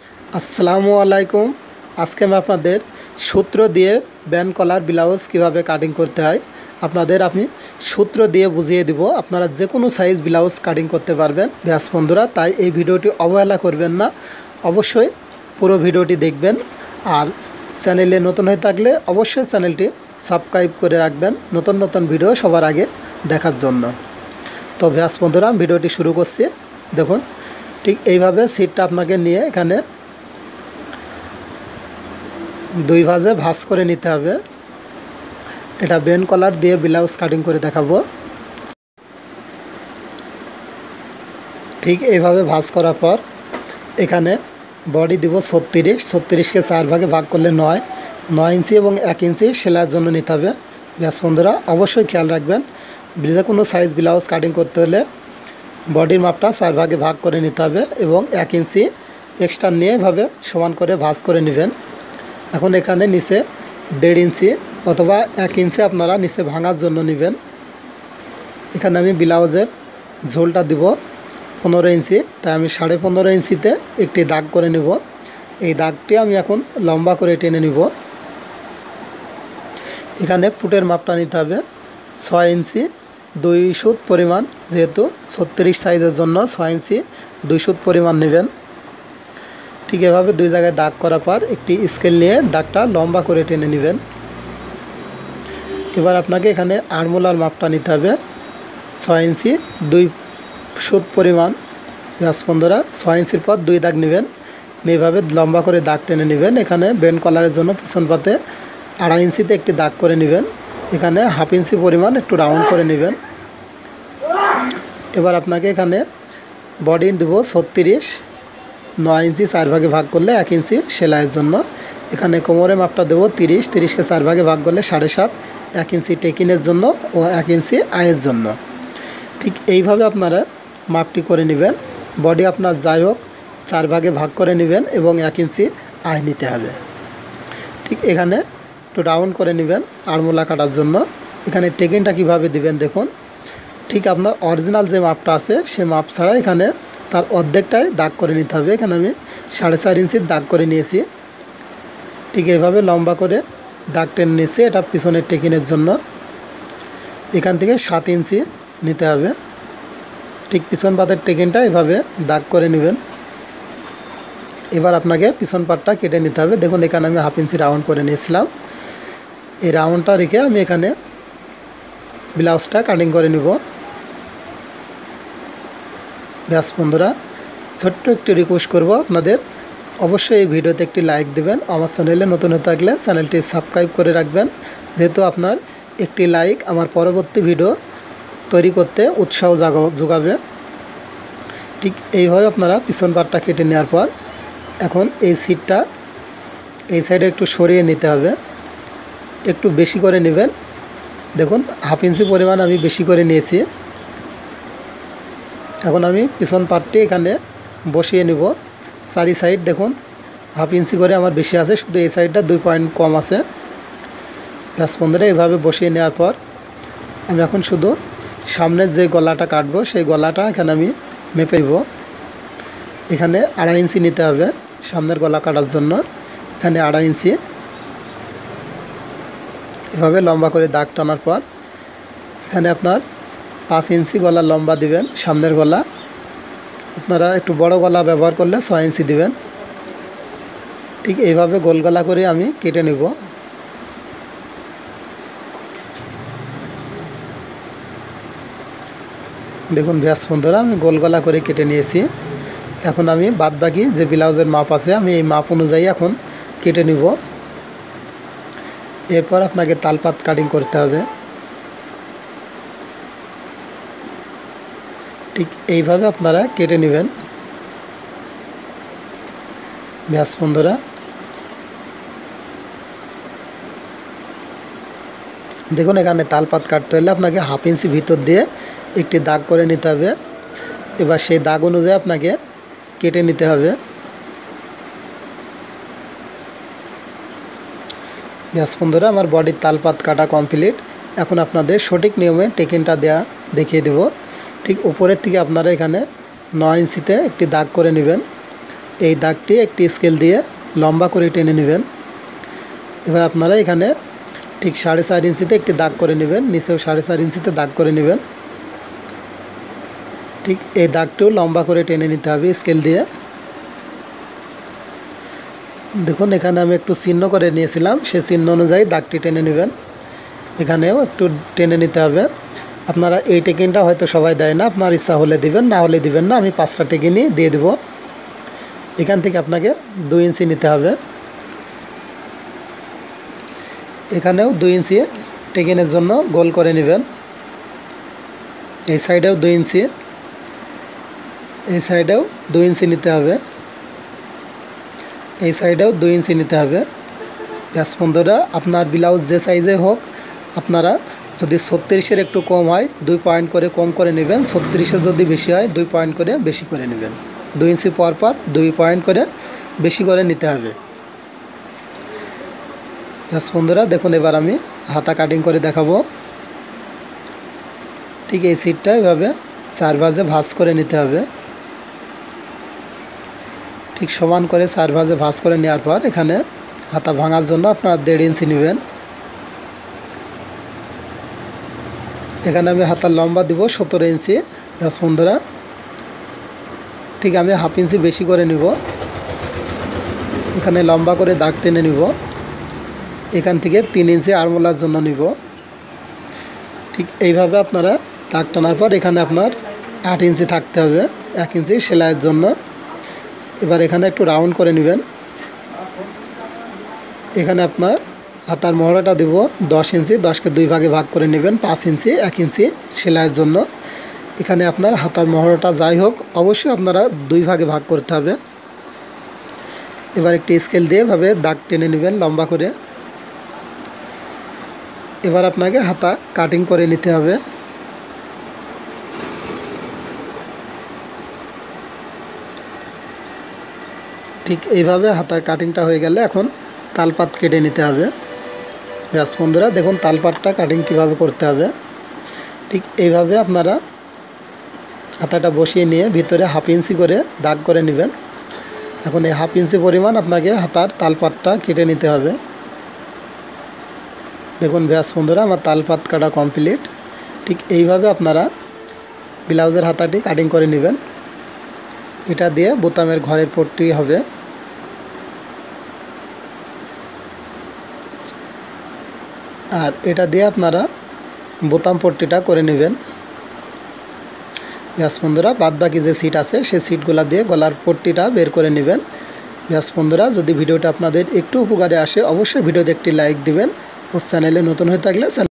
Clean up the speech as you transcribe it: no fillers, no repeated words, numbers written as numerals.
আসসালামু আলাইকুম। আজকে আমি আপনাদের সূত্র দিয়ে ব্যান্ড কলার ব্লাউজ কিভাবে কাটিং করতে হয় আমি সূত্র দিয়ে বুঝিয়ে দিব। আপনারা যে কোনো সাইজ ব্লাউজ কাটিং করতে পারবেন ব্যাস বন্ধুরা। তাই এই ভিডিওটি অবহেলা করবেন না, অবশ্যই পুরো ভিডিওটি দেখবেন। আর চ্যানেলে নতুন হয়ে থাকলে অবশ্যই চ্যানেলটি সাবস্ক্রাইব করে রাখবেন নতুন নতুন ভিডিও সবার আগে দেখার জন্য। তো ব্যাস বন্ধুরা, ভিডিওটি শুরু করছি। দেখুন, ঠিক এইভাবে সিটটা আপনাকে নিয়ে এখানে দুই ভাঁজে ভাঁজ করে নিতে হবে। এটা ব্যান্ড কলার দিয়ে ব্লাউজ কাটিং করে দেখাবো। ঠিক এইভাবে ভাঁজ করার পর এখানে বডি দিব 36কে 4 ভাগে ভাগ করলে 9 ইঞ্চি এবং 1 ইঞ্চি সেলাইয়ের জন্য নিতে হবে। ব্যাস বন্ধুরা, অবশ্যই খেয়াল রাখবেন, যে কোনো সাইজ ব্লাউজ কাটিং করতে হলে বডির মাপটা 4 ভাগে ভাগ করে নিতে হবে এবং 1 ইঞ্চি এক্সট্রা নিয়ে এভাবে সমান করে ভাঁজ করে নেবেন। এখন এখানে নিচে 1.5 ইঞ্চি অথবা 1 ইঞ্চি আপনারা নিচে ভাঙার জন্য নেবেন। এখানে আমি ব্লাউজের ঝোলটা দিব 15 ইঞ্চি, তাই আমি 15.5 ইঞ্চিতে একটি দাগ করে নেব। এই দাগটি আমি এখন লম্বা করে টেনে নিব। এখানে ফুটের মাপটা নিতে হবে 6 ইঞ্চি 2 সুত পরিমাণ, যেহেতু 36 সাইজের জন্য 6 ইঞ্চি 2 সুত পরিমাণ নেবেন। ঠিক এভাবে দুই জায়গায় দাগ করার পর একটি স্কেল নিয়ে দাগটা লম্বা করে টেনে নেবেন। এবার আপনাকে এখানে আড়মোলার মাপটা নিতে হবে 6 ইঞ্চি 2 সুত পরিমাণ। ব্যাস বন্ধুরা, 6 ইঞ্চির পর 2 দাগ নেবেন, এইভাবে লম্বা করে দাগ টেনে নেবেন। এখানে ব্যান্ড কলারের জন্য পিছন পাতে 2.5 ইঞ্চিতে একটি দাগ করে নেবেন। এখানে 1/2 ইঞ্চি পরিমাণ একটু রাউন্ড করে নেবেন। এবার আপনাকে এখানে বডি দেব 36, 9 ইঞ্চি 4 ভাগে ভাগ করলে 1 ইঞ্চি সেলাইয়ের জন্য। এখানে কোমরের মাপটা দেবো 30কে 4 ভাগে ভাগ করলে 7.5, 1 ইঞ্চি টেকিনের জন্য ও 1 ইঞ্চি আয়ের জন্য। ঠিক এইভাবে আপনারা মাপটি করে নেবেন। বডি আপনার যাই হোক 4 ভাগে ভাগ করে নেবেন এবং 1 ইঞ্চি আয় নিতে হবে। ঠিক এখানে একটু রাউন্ড করে নেবেন আড়মোলা কাটার জন্য। এখানে টেকিনটা কিভাবে দিবেন দেখুন, ঠিক আপনার অরিজিনাল যে মাপটা আছে সে মাপ ছাড়া এখানে তার অর্ধেকটাই দাগ করে নিতে হবে। এখানে আমি 4.5 ইঞ্চির দাগ করে নিয়েছি। ঠিক এইভাবে লম্বা করে দাগ টেনে নিয়েছি, এটা পিছনের টেকিনের জন্য। এখান থেকে 7 ইঞ্চি নিতে হবে। ঠিক পিছন পাতের টেকিনটা এভাবে দাগ করে নেবেন। এবার আপনাকে পিছন পাটটা কেটে নিতে হবে। দেখুন, এখানে আমি 1/2 ইঞ্চি রাউন্ড করে নিয়েছিলাম। এই রাউন্ডটা রেখে আমি এখানে ব্লাউজটা কাটিং করে নিব। ব্যাস বন্ধুরা, ছোট্ট একটি রিকোয়েস্ট করব আপনাদের, অবশ্যই এই ভিডিওতে একটি লাইক দেবেন। আমার চ্যানেলে নতুন হয়ে থাকলে চ্যানেলটি সাবস্ক্রাইব করে রাখবেন, যেহেতু আপনার একটি লাইক আমার পরবর্তী ভিডিও তৈরি করতে উৎসাহ যোগাবে। ঠিক এইভাবে আপনারা পিছন পাটটা কেটে নেওয়ার পর এখন এই সিটটা এই সাইডে একটু সরিয়ে নিতে হবে, একটু বেশি করে নেবেন। দেখুন, 1/2 ইঞ্চি পরিমাণ আমি বেশি করে নিয়েছি। এখন আমি পিছন পাটটি এখানে বসিয়ে নেব। চারি সাইড দেখুন 1/2 ইঞ্চি করে আমার বেশি আছে, শুধু এই সাইডটা 2 পয়েন্ট কম আছে। ব্যাস বন্ধুরা, এইভাবে বসিয়ে নেওয়ার পর আমি এখন শুধু সামনের যে গলাটা কাটবো সেই গলাটা এখানে আমি মেপে নেব। এখানে 2.5 ইঞ্চি নিতে হবে সামনের গলা কাটার জন্য। এখানে 2.5 ইঞ্চি এভাবে লম্বা করে দাগ টানার পর এখানে আপনার 5 ইঞ্চি গলা লম্বা দিবেন সামনের গলা। আপনারা একটু বড় গলা ব্যবহার করলে 6 ইঞ্চি দিবেন। ঠিক এইভাবে গোল গলা করে আমি কেটে নেব। দেখুন ব্যাস বন্ধুরা, আমি গোল গলা করে কেটে নিয়েছি। এখন আমি বাদবাকি যে ব্লাউজের মাপ আছে আমি এই মাপ অনুযায়ী এখন কেটে নিব। এরপর আপনাকে তালপাত কাটিং করতে হবে। ঠিক এইভাবে আপনারা কেটে নেবেন। ব্যাস বন্ধুরা, দেখুন এখানে তালপাত কাটতে হলে আপনাকে 1/2 ইঞ্চি ভিতর দিয়ে একটি দাগ করে নিতে হবে। এবার সেই দাগ অনুযায়ী আপনাকে কেটে নিতে হবে। ব্যাস বন্ধুরা, আমার বডির তালপাত কাটা কমপ্লিট। এখন আপনাদের সঠিক নিয়মে টেকিনটা দেখিয়ে দেব। ঠিক উপরের থেকে আপনারা এখানে 9 ইঞ্চিতে একটি দাগ করে নেবেন। এই দাগটি একটি স্কেল দিয়ে লম্বা করে টেনে নেবেন। এবার আপনারা এখানে ঠিক 4.5 ইঞ্চিতে একটি দাগ করে নেবেন, নিচেও 4.5 ইঞ্চিতে দাগ করে নেবেন। ঠিক এই দাগটিও লম্বা করে টেনে নিতে হবে স্কেল দিয়ে। দেখুন এখানে আমি একটু চিহ্ন করে নিয়েছিলাম, সেই চিহ্ন অনুযায়ী দাগটি টেনে নেবেন। এখানেও একটু টেনে নিতে হবে। আপনারা এই টেকিংটা হয়তো সবাই দেয় না, আপনার ইচ্ছা হলে দিবেন, না হলে দিবেন না। আমি 5টা টেকিংই দিয়ে দেব। এখান থেকে আপনাকে 2 ইঞ্চি নিতে হবে। এখানেও 2 ইঞ্চি টেকিংয়ের জন্য গোল করে নেবেন। এই সাইডেও 2 ইঞ্চি, এই সাইডেও 2 ইঞ্চি নিতে হবে, এই সাইডেও 2 ইঞ্চি নিতে হবে। ব্যাস বন্ধুরা, আপনার ব্লাউজ যে সাইজে হোক, আপনারা যদি 36-এর একটু কম হয় 2 পয়েন্ট করে কম করে নেবেন, 36-এর যদি বেশি হয় 2 পয়েন্ট করে বেশি করে নেবেন। 2 ইঞ্চি পর 2 পয়েন্ট করে বেশি করে নিতে হবে। ব্যাস বন্ধুরা, দেখুন এবার আমি হাতা কাটিং করে দেখাবো। ঠিক এই সিটটা এভাবে 4 ভাঁজে ভাঁজ করে নিতে হবে। ঠিক সমান করে 4 ভাঁজে ভাঁজ করে নেওয়ার পর এখানে হাতা ভাঙার জন্য আপনারা 1.5 ইঞ্চি নেবেন। এখানে আমি হাতার লম্বা দিব 17 ইঞ্চি। ব্যাস বন্ধুরা, ঠিক আমি 1/2 ইঞ্চি বেশি করে নিব। এখানে লম্বা করে দাগ টেনে নিব। এখান থেকে 3 ইঞ্চি আরমোলার জন্য নিব। ঠিক এইভাবে আপনারা দাগ টানার পর এখানে আপনার 8 ইঞ্চি থাকতে হবে 1 ইঞ্চি সেলাইয়ের জন্য। এবার এখানে একটু রাউন্ড করে নেবেন। এখানে আপনার হাতার মহড়াটা দিব 10 ইঞ্চি, 10কে 2 ভাগে ভাগ করে নেবেন, 5 ইঞ্চি 1 ইঞ্চি সেলাইয়ের জন্য। এখানে আপনার হাতার মহড়াটা যাই হোক অবশ্যই আপনারা 2 ভাগে ভাগ করতে হবে। এবার একটি স্কেল দিয়ে ভাবে দাগ টেনে নেবেন লম্বা করে। এবার আপনাকে হাতা কাটিং করে নিতে হবে। ঠিক এইভাবে হাতার কাটিংটা হয়ে গেলে এখন তালপাত কেটে নিতে হবে। ব্যাস বন্ধুরা, দেখুন তালপাতটা কাটিং কিভাবে করতে হবে। ঠিক এইভাবে আপনারা হাতাটা বসিয়ে নিয়ে ভিতরে 1/2 ইঞ্চি করে দাগ করে নেবেন। এখন এই 1/2 ইঞ্চি পরিমাণ আপনাকে হাতার তালপাতটা কেটে নিতে হবে। দেখুন ব্যাস বন্ধুরা, আমার তালপাত কাটা কমপ্লিট। ঠিক এইভাবে আপনারা ব্লাউজের হাতাটি কাটিং করে নেবেন। এটা দিয়ে বোতামের ঘরের পট্টি হবে। আর এটা দিয়ে আপনারা বোতাম পট্টিটা করে নেবেন। ব্যাস বন্ধুরা, বাদ বাকি যে সিট আছে সেই সিটগুলা দিয়ে গলার পট্টিটা বের করে নেবেন। ব্যাস বন্ধুরা, যদি ভিডিওটা আপনাদের একটু উপকারে আসে অবশ্যই ভিডিওতে একটি লাইক দিবেন। ও চ্যানেলে নতুন হয়ে থাকলে